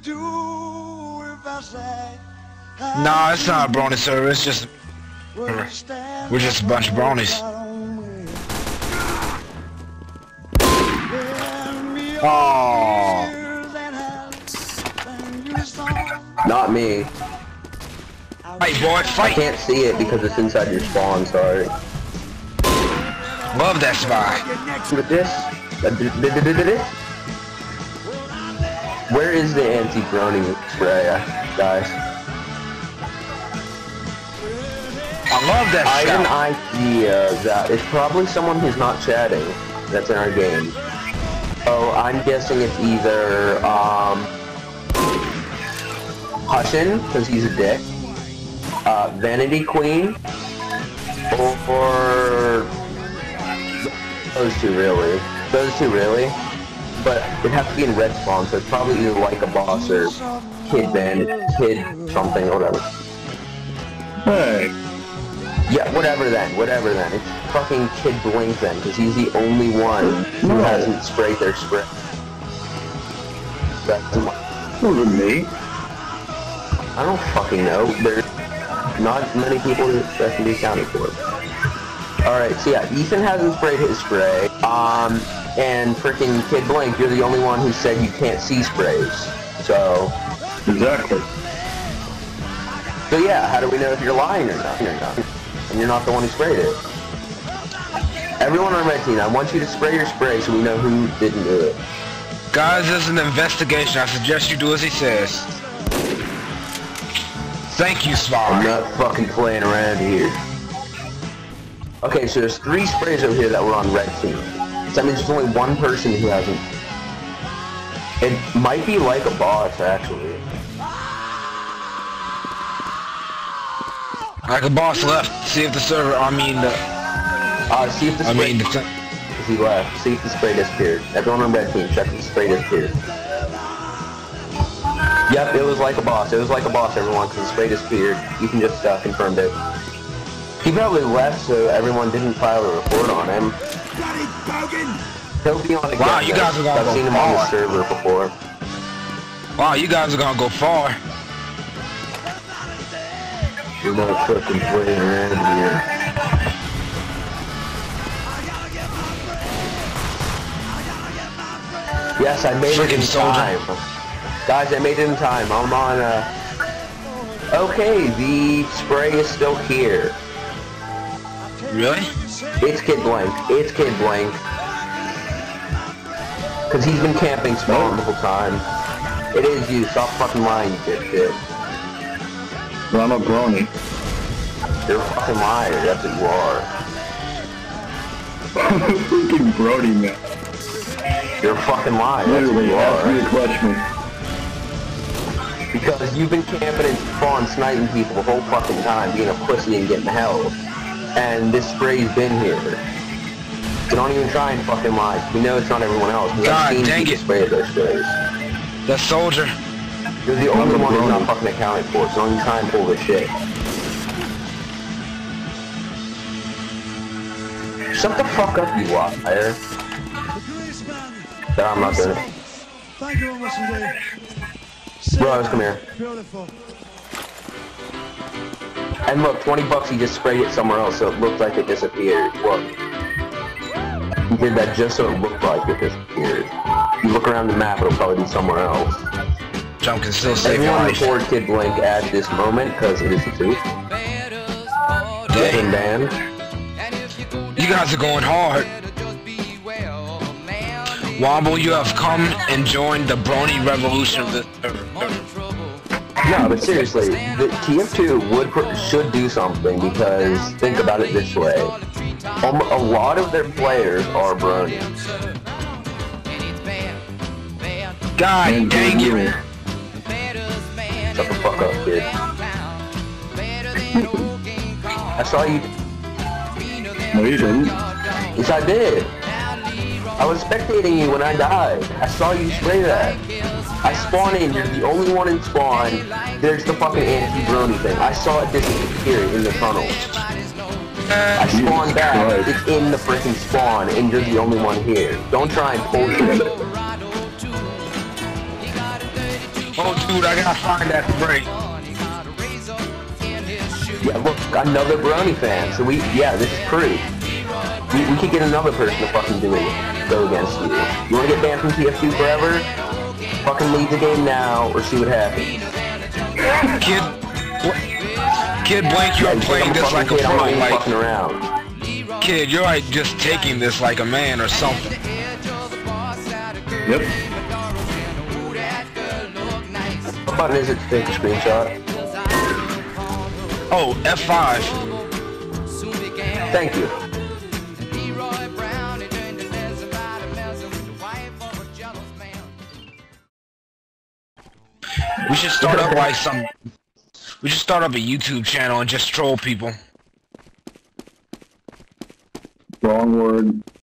Nah, it's not a brony server. It's just we're just a bunch of bronies. Oh. Not me. Fight, boy, I fight! can't see it because it's inside your spawn, sorry. Love that spy. With this? Where is the anti-Brony spray, guys? I love that I scout. have an idea that it's probably someone who's not chatting that's in our game. So I'm guessing it's either, Hushin, because he's a dick, Vanity Queen, or those two really. But it'd have to be in red spawn, so it's probably either like a boss or Kid something or whatever. Hey. Yeah, whatever then. It's fucking Kid Blink then, because he's the only one who hasn't sprayed their spray. That's Wasn't me. I don't fucking know. There's not many people that can be accounted for. Alright, so yeah, Ethan hasn't sprayed his spray. And freaking Kid Blink, you're the only one who said you can't see sprays. So... Exactly. So yeah, how do we know if you're lying or not? And you're not the one who sprayed it. Everyone on Red Team, I want you to spray your spray so we know who didn't do it. Guys, this is an investigation. I suggest you do as he says. Thank you, Spy. I'm not fucking playing around here. Okay, so there's 3 sprays over here that were on Red Team. So that means there's only one person who hasn't. It might be like a boss, actually. Like a boss left. See if the server, See if the spray... he left. See if the spray disappeared. Everyone on Red Team, check if the spray disappeared. Yep, it was like a boss. Everyone, because the spray disappeared. You can just confirmed it. He probably left, so everyone didn't file a report on him. He'll be on a Wow, you guys are gonna I've go seen him far. on the server before. Wow, you guys are gonna go far. You're not fucking playing around here. Yes, I made it in time. Guys, I made it in time. I'm on, okay, the spray is still here. Really? It's Kid Blank. Because he's been camping spawn the whole time. It is you. Stop fucking lying, you dipshit. Well, I'm a brony. You're a fucking liar. That's what you are. I'm a freaking brony, man. You're a fucking liar. That's what Literally, you ask me are. to clutch me. Because you've been camping and spawn sniping people the whole fucking time, being a pussy and getting held. And this spray's been here. So don't even try and fucking lie. We know it's not everyone else. God dang it. Spray those sprays. That soldier. You're the only one who's not fucking accounted for, so don't even try and pull this shit. Shut the fuck up, you liar. No, I'm not doing it. Thank you very much indeed. Bros, come here. Beautiful. And look, 20 bucks, he just sprayed it somewhere else, so it looked like it disappeared. Look. He did that just so it looked like it disappeared. If you look around the map, it'll probably be somewhere else. Jump can still save your Everyone life. record Kid Blink at this moment, because it is the truth. Get him banned. You guys are going hard. Womble, you have come and joined the Brony revolution of the... No, but seriously, the TF2 should do something, because think about it this way. A lot of their players are bronies. God dang it. Shut the fuck up, kid. I saw you. No, you didn't. Yes, I did. I was spectating you when I died. I saw you spray that. I spawn in, you're the only one in spawn. There's the fucking anti-Brony thing. I saw it disappear in the tunnel. I spawned back, it's in the freaking spawn, and you're the only one here. Don't try and pull shit. Oh, dude, I gotta find that break. Yeah, look, another Brony fan. So this is proof. We could get another person to fucking go against you. You wanna get banned from TF2 forever? Fucking leave the game now, or see what happens. Kid Blank, you're playing this like a pro, like... fucking around. Kid, you're like just taking this like a man or something. Yep. What button is it to take a screenshot? Oh, F5. Thank you. We should start up like some... We should start up a YouTube channel and just troll people. Wrong word.